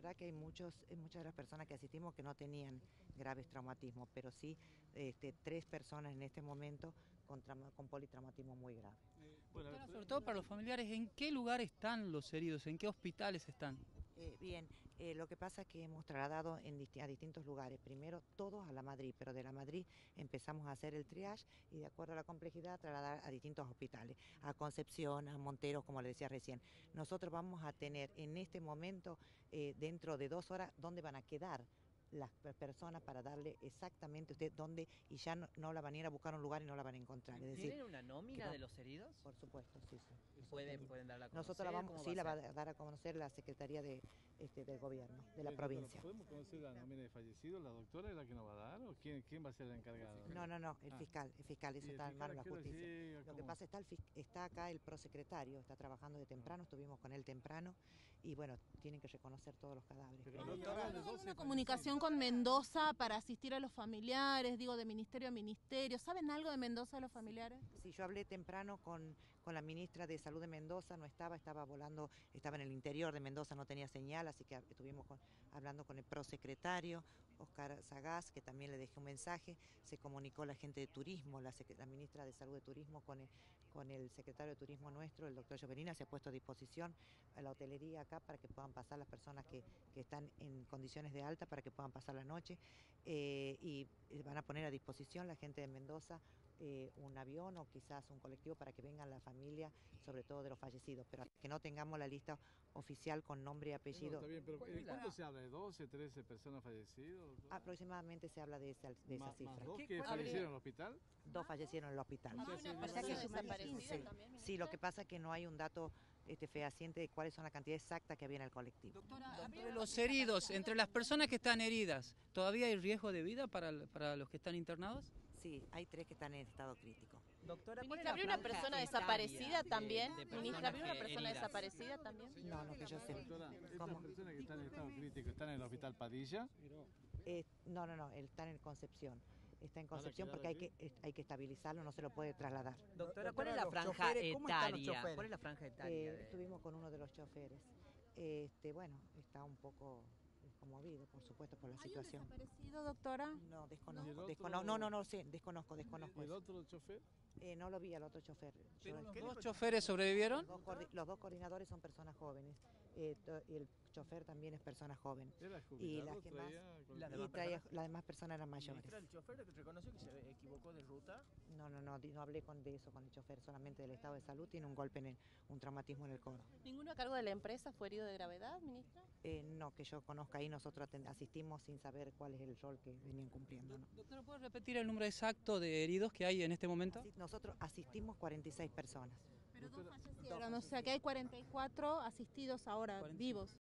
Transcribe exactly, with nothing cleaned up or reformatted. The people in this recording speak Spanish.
verdad que hay muchos, hay muchas de las personas que asistimos que no tenían graves traumatismos, pero sí este, tres personas en este momento con, trauma, con politraumatismo muy grave. Bueno, doctora, sobre todo para los familiares, ¿en qué lugar están los heridos? ¿En qué hospitales están? Eh, bien, eh, lo que pasa es que hemos trasladado en disti a distintos lugares, primero todos a la Madrid, pero de la Madrid empezamos a hacer el triage y de acuerdo a la complejidad trasladar a distintos hospitales, a Concepción, a Montero, como le decía recién. Nosotros vamos a tener en este momento, eh, dentro de dos horas, dónde van a quedar las personas para darle exactamente usted dónde y ya no, no la van a ir a buscar un lugar y no la van a encontrar. Es decir, ¿tienen una nómina va, de los heridos? Por supuesto, sí, sí. ¿Pueden, pueden darla a conocer? Nosotros la vamos, sí, va la va a dar a conocer la Secretaría de, este, del Gobierno, de la sí, provincia. ¿Podemos conocer la nómina de fallecidos? ¿La doctora es la que nos va a dar o quién, quién va a ser el encargado? No, no, no, el ah. fiscal, el fiscal, eso está en manos de la justicia. Llega, Lo que pasa es que está, está acá el prosecretario, está trabajando de temprano, estuvimos con él temprano y bueno, tienen que reconocer todos los cadáveres. Pero no, ¿hay una comunicación con Mendoza para asistir a los familiares, digo, de ministerio a ministerio? ¿Saben algo de Mendoza de los familiares? Sí, yo hablé temprano con, con la ministra de Salud de Mendoza, no estaba, estaba volando, estaba en el interior de Mendoza, no tenía señal, así que estuvimos con, hablando con el prosecretario, Oscar Sagaz, que también le dejé un mensaje, se comunicó la gente de turismo, la, la ministra de Salud de Turismo con el, con el secretario de Turismo nuestro, el doctor Lloverina, se ha puesto a disposición a la hotelería acá para que puedan pasar las personas que, que están en condiciones de alta, para que puedan pasar la noche, eh, y van a poner a disposición la gente de Mendoza Eh, un avión o quizás un colectivo para que vengan la familia, sobre todo de los fallecidos, pero hasta que no tengamos la lista oficial con nombre y apellido. No, está bien, pero ¿eh, ¿cuánto se habla? ¿De doce, trece personas fallecidas? Aproximadamente se habla de esa, de esa ¿Más, cifra. más dos que fallecieron en el hospital? Dos fallecieron en el hospital. Ah, o sea que desaparecidos también. Sí, lo que pasa es que no hay un dato este, fehaciente de cuáles son las cantidades exactas que había en el colectivo. Doctora, entre los heridos, entre las personas que están heridas, ¿todavía hay riesgo de vida para, para los que están internados? Sí, hay tres que están en estado crítico. Doctora, Ministra, ¿habría una persona desaparecida también? De, de Ministra, ¿habría una persona heridas. desaparecida también? No, no, que yo sé. Doctora, ¿estas personas que están en estado crítico están en el hospital Padilla? Eh, no, no, no, él está en Concepción. Está en Concepción porque hay que, hay que estabilizarlo, no se lo puede trasladar. Doctora, ¿cuál es la franja etaria? ¿Cuál es la franja etaria? Eh, estuvimos con uno de los choferes. Este, bueno, está un poco conmovido, por supuesto, por la ¿Hay situación. un desaparecido, doctora? No, desconozco. ¿No? desconozco no, no, no sé, desconozco, desconozco. ¿Y el eso. otro chofer? Eh, no lo vi al otro chofer. ¿Pero Yo, los dos choferes sobrevivieron? Los dos, los dos coordinadores son personas jóvenes. Eh, y el chofer también es persona joven. ¿Era y jubilado? las que más, ¿Traía y traía, las demás personas eran mayores. Ministra, ¿el chofer reconoció que se equivocó de ruta? No, no, no, no hablé con de eso con el chofer, solamente del estado de salud, tiene un golpe, en el, un traumatismo en el codo. ¿Ninguno a cargo de la empresa fue herido de gravedad, ministra? Eh, no, que yo conozca ahí, nosotros asistimos sin saber cuál es el rol que venían cumpliendo. ¿No? Doctora, ¿puede repetir el número exacto de heridos que hay en este momento? Nosotros asistimos cuarenta y seis personas. Pero dos fallecieron, o sea que hay cuarenta y cuatro asistidos ahora, vivos.